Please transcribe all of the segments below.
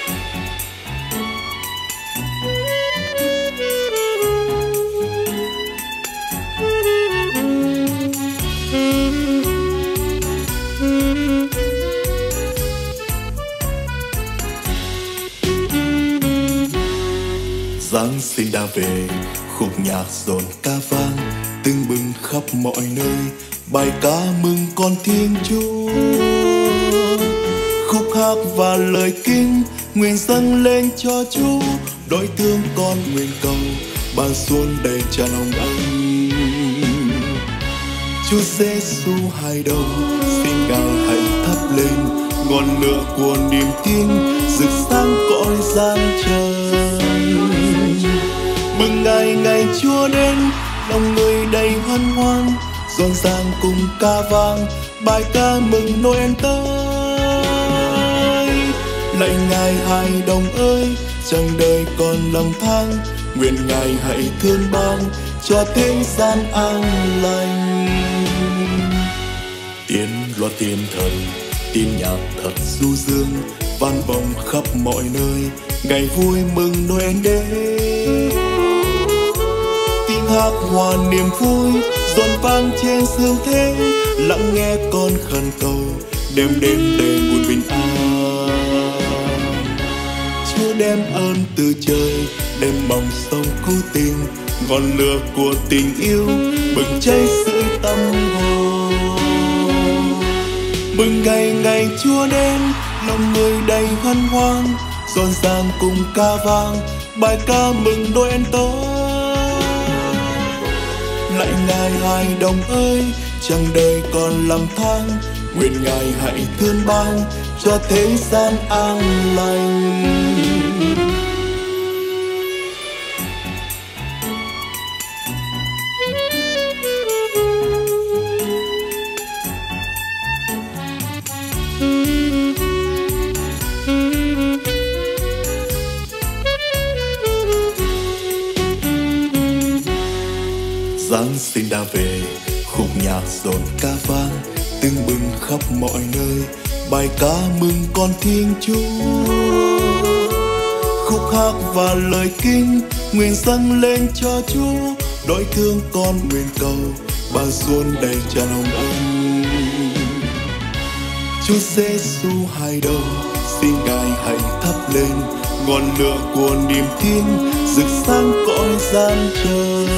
Giáng sinh đã về, khúc nhạc rộn ca vang, tưng bừng khắp mọi nơi, bài ca mừng con Thiên Chúa. Khúc hát và lời kinh nguyện dâng lên cho Chúa, đôi thương con nguyện cầu ban xuân đầy tràn hồng anh. Chúa Giêsu hài đồng, xin Ngài hãy thắp lên ngọn lửa của niềm tin, rực sáng cõi gian trời. Mừng ngày Chúa đến, lòng người đầy hân hoan, rộn ràng cùng ca vang, bài ca mừng Noel tới. Lạy Ngài hài đồng ơi, chẳng đời còn lầm than, nguyện Ngài hãy thương ban cho thế gian an lành. Tiếng loa tiên thần, tin nhạc thật du dương, vang vọng khắp mọi nơi, ngày vui mừng Noel đến. Tiếng hát hòa niềm vui dồn vang trên dương thế, lắng nghe con khẩn cầu, đêm đêm đầy buồn bình an. Chúa đem ơn từ trời, đem mong sông cứu tình, ngọn lửa của tình yêu bừng cháy sưởi tâm hồn. Mừng ngày Chúa đến, lòng người đầy hân hoan, rộn ràng cùng ca vang, bài ca mừng Noel tới. Lạy Ngài hài đồng ơi, chẳng đời còn lầm than, nguyện Ngài hãy thương ban cho thế gian an lành. Giáng sinh đã về, khúc nhạc rộn ca vang, tưng bừng khắp mọi nơi, bài ca mừng con Thiên Chúa. Khúc hát và lời kinh nguyện dâng lên cho Chúa, đôi thương con nguyện cầu ban xuân đầy tràn hồng ân. Chúa Giêsu hài đồng, xin Ngài hãy thắp lên ngọn lửa của niềm tin, rực sáng cõi gian trời.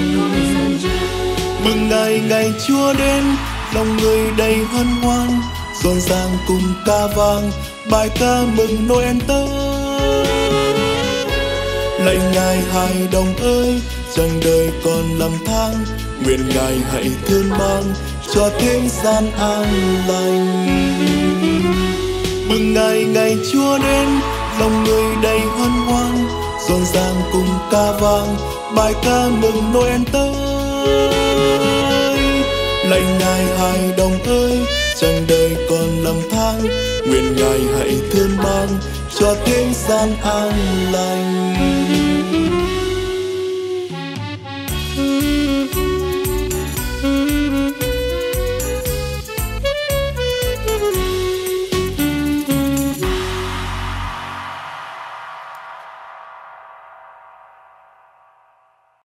Mừng ngày Chúa đến, lòng người đầy hân hoan, rộn ràng cùng ca vang, bài ca mừng Noel tới. Lạy Ngài hài đồng ơi, chẳng đời còn lầm than, nguyện Ngài hãy thương ban cho thế gian an lành. Mừng ngày Chúa đến, lòng người đầy hân hoan, rộn ràng cùng ca vang, bài ca mừng Noel tới. Lạy Ngài hài đồng ơi, chẳng đời còn lầm than, nguyện Ngài hãy thương ban cho thế gian an lành.